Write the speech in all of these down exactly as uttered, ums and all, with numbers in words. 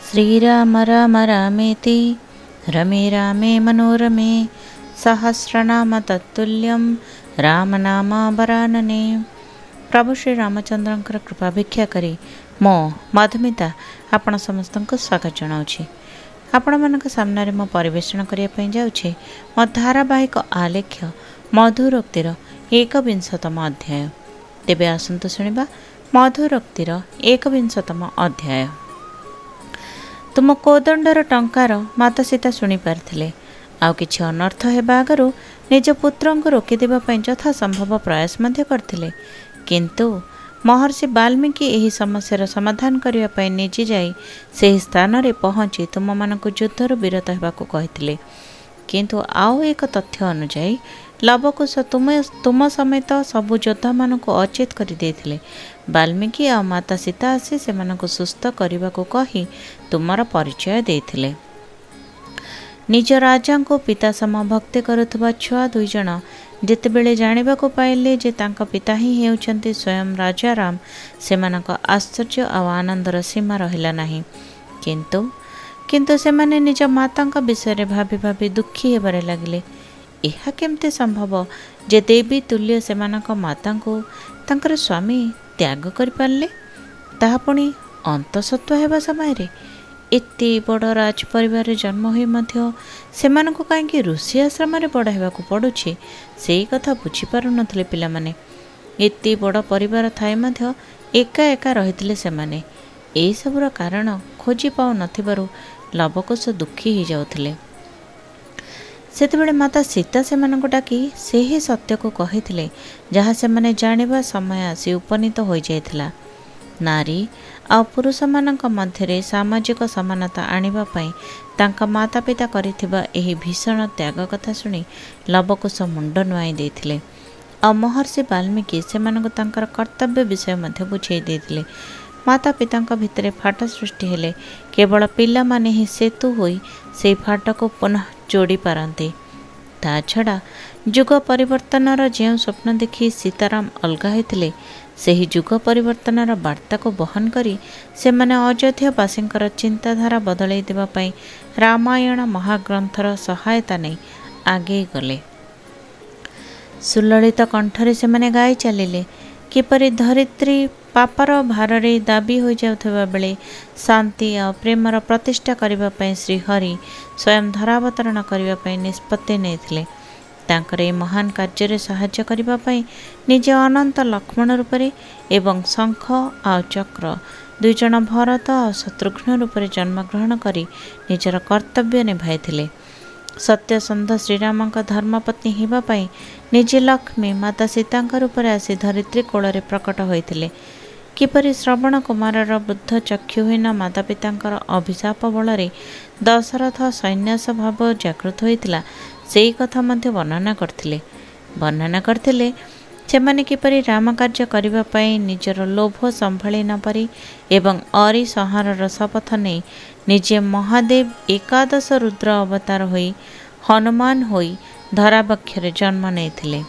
श्रीराम राम रामेति रमे रामे मनोरमे सहस्रनाम तत्तुल्यं राम नाम वरानने। प्रभु श्री रामचंद्रंकर कृपा भिक्षा करी मो मधुमिता आपण समस्त को स्वागत जनाऊँगी। आपण मान सामने मो परिवेषण करने जाऊँगी मो धारावाहिक आलेख्य मधुरोक्तिर एक विंशतम अध्याय। तेबे आसंतु शुणिबा मधुरोक्तिर एक विंशतम अध्याय। तुम कोदंडर टंकार माता सीता शुणी पारिथिले। आउ किछि अनर्थ हेबा आगरु निज पुत्र को रोकिदेबा पई यथा संभव प्रयास मध्य करथिले, किंतु महर्षि वाल्मीकि एही समस्यार समाधान करिया पई निजे जाई सेही स्थान रे पहुंची तुम मानकु युद्धर विरत हेबाकु कहिथिले। किंतु आउ एक तथ्य अनुसार लवकुश तुम तुम समेत सबु योद्धा मानकु अचेत कर देथिले। वाल्मीकि आ माता सीता आसी से मानकु सुस्थ करने को कही तुमर परिचय देथिले। निज राजा को पिता सम भक्ति करुथबा छुआ दुई जण जेतेबेले जानिबा को पाइले जे तांका पिता ही हेउचंती स्वयं राजा राम, सेमानक आश्चर्य आ आनंदर सीमा रहिला नाही। किंतु किंतु सेमाने निज मातांका विषय भाबी भाबी दुखी हेबारे लागिले। एहा केमते संभव जे देवी तुल्य सेमानक मातांको तांकर स्वामी त्याग कर पारले, ताहा पुणी अंतसत्व हेबा समय रे। एते बड़ राज परिवार जन्म होई मध्य सेमानको काहेकि ऋषि आश्रम रे बड़ हेबाकु पडुछि सेई कथा बुझी पारु नथिले पिला माने। एते बड़ परिवार थाई मध्य एका एका रहिथिले सेमाने। एई सबुर कारण खोजी पाउ नथिबारु लवकुश दुखी ही जाउथिले। सेतेबेले माता सीता सेमानଙ୍କୁ डाकी सेही सत्य को कहिथिले जहा सेमाने जानिबा समय आसी उपनीत होई जायथिला। नारी आ पुरुष मानक मध्यरे सामाजिक समानता आनिबा पई तांका माता पिता करिथिबा एही भीषण त्याग कथा सुनी लवकुश मुंड नुआई देथिले। आ महर्षि वाल्मीकि सेमानଙ୍କୁ तांकर कर्तव्य विषय मध्य बुझाई देथिले। माता पितांक भितरे फाट सृष्टि हेले केवल पिला माने ही सेतु होई से फाट को पुनः जोड़ी पारंते। ता छड़ा जुग परिवर्तनर जे स्वप्न देखी सीताराम अलगा होते सेही जुग परिवर्तनर वार्ता को बहन करी से माने अयोध्यावासींकर चिंताधारा बदलाई देबा पई रामायण महाग्रंथर सहायता नहीं आगे गले। सुललित कंठरे से माने गाई चलिले किपरि धरित्री पापर भारे दाबी हो जाउथबा बेले शांति आ प्रेमर प्रतिष्ठा करिबा पई श्री हरि स्वयं धरावतरण करिबा पई निष्पत्ति नेथिले। तांकर ए महान कार्य रे सहाय्य करिबा पई निजे अनंत लक्ष्मण रूपरे एवं शंख आ चक्र दुई जण भरत आ शत्रुघ्न रूपरे जन्म ग्रहण करी निजर कर्तव्य निभाइथिले। सत्यसंध श्रीराम धर्मपत्नी हिबा पई निजे लक्ष्मी माता सीता रूप आसी धरित्री कोल प्रकट होइथिले। किपरि श्रवण कुमारर बुद्ध चक्षुहीन माता पितांकर अभिशाप बल दशरथ सैन्यास भाव जागृत होइथिला सेई कथा मध्य वर्णना करथिले। वर्णना करथिले सेमाने किपरि राम कार्य करिबा पई निजर लोभ संभाली न पारी एवं अरि संहारर शपथ नहीं निजे महादेव एकादश रुद्र अवतार होई हनुमान होई धराबक्षरे जन्म नेथिले।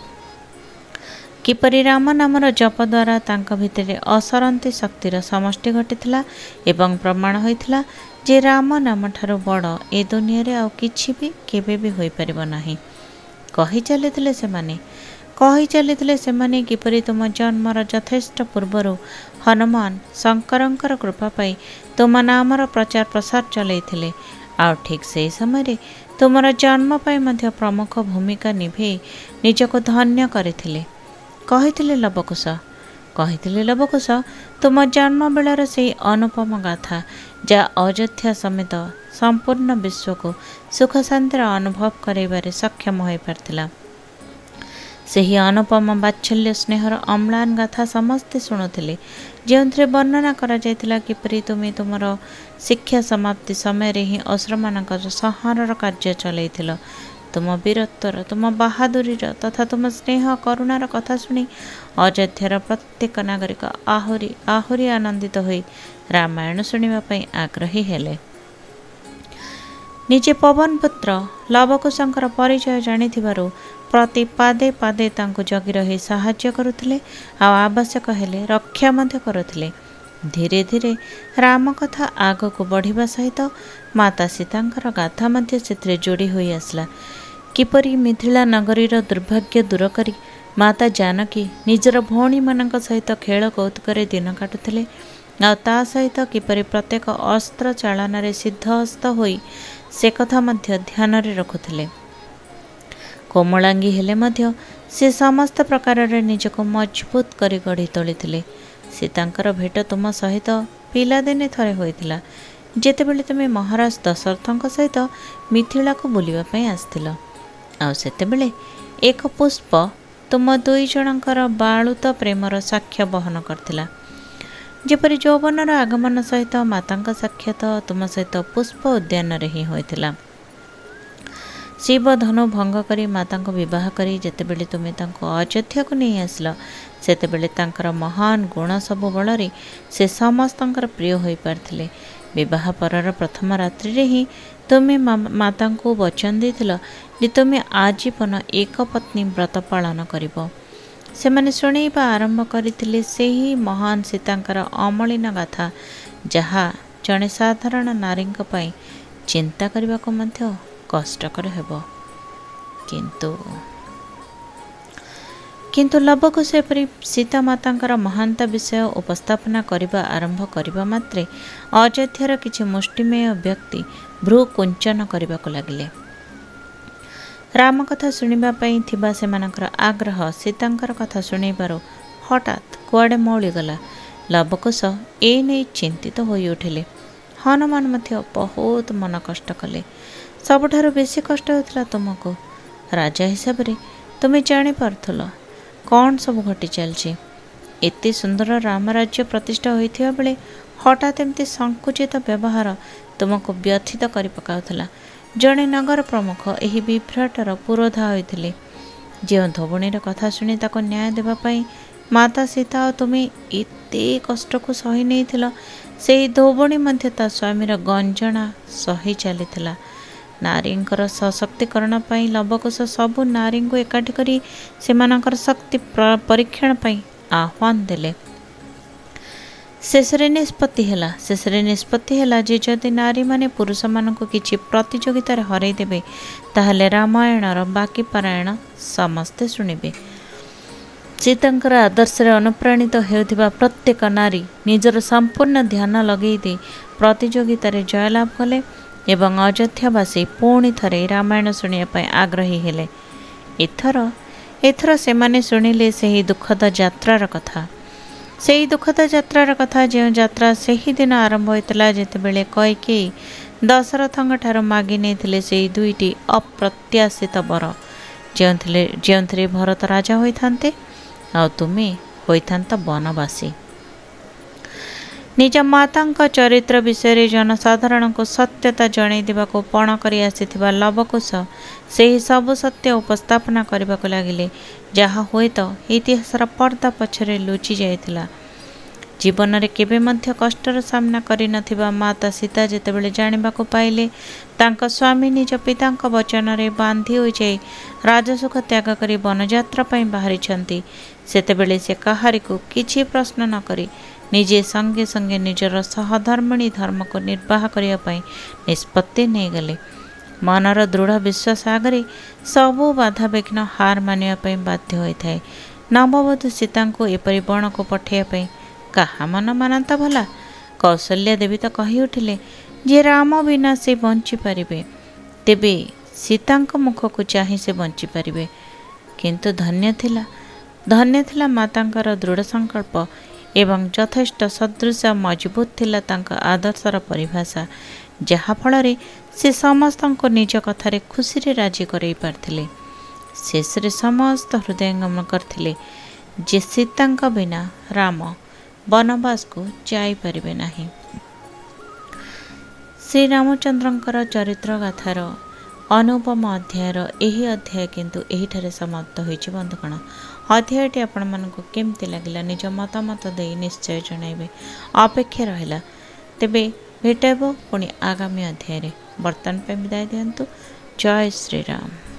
किपरि राम नामर जप द्वारा तांका भितरे असरंती शक्तिर समष्टि घटिथिला एवं प्रमाण होइथिला जे राम नाम ठारू बड़ ए दुनिया रे आउ किछि भी केबे भी होई परिबो नाही। कहि चलिथिले सेमाने कहि चलिथिले सेमाने किपरि तुम जन्मर यथेष्ट पूर्वरु हनुमान शंकरंकर कृपा पाई तुम नामर प्रचार प्रसार चलैथिले। आउ ठीक से समय रे तुमर जन्म पाई मध्य प्रमुख भूमिका निभे निजको धन्य करिथिले। कहिथिले लवकुश कहिथिले लवकुश तुम जन्म बेलार से अनुपम गाथा जा अयोध्या समेत संपूर्ण विश्व को सुख शांतिर अनुभव करैबारे सक्षम होई पारथिला। सेही अनुपम वात्सल्य स्नेहर अम्लान गाथा समस्ते शुणुथिले जो वर्णना करा जायतिला किपरि तुमे तुमर शिक्षा समाप्ति समय रे ही असुरमानकर संहारर कार्य चलैथिल। तुम वीरत्वर तुम बहादुरीर तथा तुम स्नेह करुणार कथा शुणी अयोध्यार प्रत्येक नागरिक आहुरी आहुरी आनंदित होई रामायण शुणिबा पई आग्रही हेले। निजे पवन पुत्र लवकुशंकर परिचय जानिथिबारु प्रति पादे पादे तांको जगी रही साहाय्य करुथिले आ आवश्यक हेले रक्षा मध्य करुथिले। धीरे धीरे राम कथा आग को बढ़िबा सहित माता सीतांकर गाथा मध्य से जोड़ी होई आसला। किपरि मिथिला नगरीर दुर्भाग्य दूर करी माता जानकी निजर भौणी मानक सहित खेल कौतुक दिन काटुଥିଲେ आ ता सहित किपरि प्रत्येक अस्त्र चालन सिद्धहस्त होई से कथा मध्य ध्यान रे रखुଥିଲେ। कोमलांगी हेले मध्य से समस्त प्रकार निजको मजबूत करी गढ़ी तोली। सीतांकर भेट तुम सहित पिलादिने थरे होइतिला जेतेबेले तुमे महाराज दशरथଙ୍କ सहित मिथिला को बुलिबा पई आस्थिल। आ सेतेबेले एक पुष्प तुम दुई जनकर बालुत प्रेमर साक्ष्य बहन करथिला। जेपरि यौवनर आगमन सहित मातांका साक्षात तुम सहित पुष्प उद्यान रे ही होइतिला। शिव धनु भंग करी माता को विवाह करी जेतेबेले तुमे तांको अयोध्या को नहीं आसला सेतेबेले तांकर महान गुण सब बल से समस्तंकर प्रिय होई पारथिले। विवाह परर प्रथम रात्रि रे ही तुमे माता को वचन देथिल जे तुमे आजीवन एक पत्नी व्रत पालन करिवो। सेमाने शुणैबा आरंभ करथिले सेही महान सीतांकर अमलिन गाथा जहा जने साधारण नारीଙ୍କ ପାଇଁ चिंता करबा को मध्य कष्टकर हेबो। किंतु किंतु लवकुश सेपरि सीता मातांकर महानता विषय उपस्थापना करिबा आरंभ करिबा मात्रे अयोध्यार किछि मुष्टिमेय व्यक्ति भ्रू कुंचन करबा को लागिले। राम कथा शुणिबा पई थिबा सेमानकर आग्रह सीतांकर कथा शुणिबारो हठात कुआडे मौली गला। लवकुश ए नै चिंतित होई उठिले। हनुमान मध्य बहुत मन कष्ट कले। सबठारु बेसी कष्ट होता तुमको राजा हिसाब रे तुमे जानी पार्थुल कौन सब घटी चलछि। एते सुंदर राम राज्य प्रतिष्ठा होइथिबा बेले हठात एमती संकुचित व्यवहार तुमको व्यथित करि पकाउथला। जणे नगर प्रमुख एही विभ्राटर पुरोधा होइथिले। जे धोबणीर कथा शुणी ताको न्याय देबा पई माता सीता और तुमे एते कष्ट को सही नैथिल सेही धोबणी मध्य ता स्वामीर गंजना सही चलीथिला। नारींकर सशक्तिकरण पाई लवकुश सबु नारी को एकाठी करी सेमानकर शक्ति परीक्षण पाई आह्वान देले। शेषरे निष्पत्ति हैला शेषरे निष्पत्ति हैला जे जदि नारी माने पुरुष मानक किछि प्रतियोगिता रे हरै देबे ताहले रामायणर बाकी पारायण समस्ते शुणिबे। सीतांकर आदर्श रे अनुप्राणित हेउथिबा प्रत्येक नारी निजर संपूर्ण ध्यान लगेई दे प्रतियोगिता रे जयलाभ कले एवं अयोध्यावासी पुणी थरे रामायण शुणिया पाई आग्रही हेले। एथर एथर सेमाने शुणिले सेही दुखद यात्रार कथा सेही दुखद यात्रार कथा जे यात्रा सेही दिन आरंभ होइतला जेतेबेले कैकेयी दशरथଙ୍କ ठारो मागी नेथिले सेही दुईटी अप्रत्याशित वर जेउथिले जेउथिरे भरत राजा होइथान्ते आ तुमे होइथान्त वनवासी। निज माता चरित्र विषय जनसाधारण को सत्यता जणै देबाको पण करी आसीथिबा लवकुश सेही सब सत्य उपस्थापना करबा को लागिले जहा होय तो इतिहासर पर्दा पछरे लुचि जायतिला। जीवन रे केबे मध्य कष्टर सामना करि नथिबा माता सीता जेतेबेले जानिबा को पाइले तांका स्वामी निज पितांक वचन रे बांधी होई जाय राजसुख त्याग करी वनयात्रा पई बाहरी छंती सेतेबेले से कहारी को किछि प्रश्न न करी निजे संगे संगे निजर सहधर्मिणी धर्म को निर्वाह करिया पई निष्पत्ति नै गले। मनर दृढ़ विश्वास आगरे सबु बाधा विघ्न हार मानिया पई बाध्य होई थाए। नववधू सीता को एपरि बण को पठेया पई कहा मन मानता भला। कौशल्या देवी तो कही उठिले जे राम बिना से बंची पारिबे तेबे सीतांक मुख को चाहि से बंची पारिबे। किंतु धन्य थिला धन्य थिला मातांकर दृढ़ संकल्प एवं यथेष्ट सदृश मजबूत थिला तांका आदर्शर परिभाषा जहा फल से समस्त को निज कथारे खुशी रे राजी करई पारथिले। शेष रे समस्त हृदयंगम करथिले जे सीतांक बिना राम वनवास को जाई परिबे नाही। श्री रामचंद्रंकर चरित्र गाथार अनुपम अध्यायर एही अध्याय किंतु एही ठारे समाप्त होईछि। बंधुगण अध्यायटी आपण मानकु केमति लागिला निज मतामत देई निश्चय जणाइबे अपेक्षा रहिला। तेबे भेटाबो पुणी आगामी अध्याय रे। वर्तमान पे विदाय दियंतु। जय श्री राम।